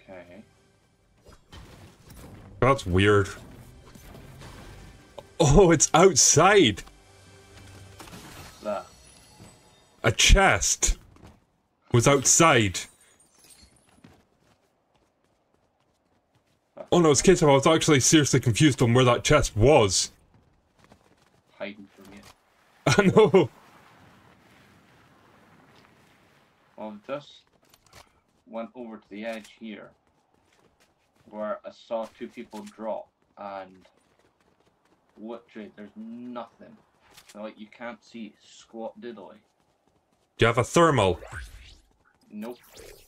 Okay. That's weird. Oh, it's outside! That. A chest was outside. Oh no, it's a case of I was actually seriously confused on where that chest was. Hiding from you. I know. Well, just went over to the edge here, where I saw two people drop, and literally there's nothing. Like, you can't see squat diddly. Do you have a thermal? Nope.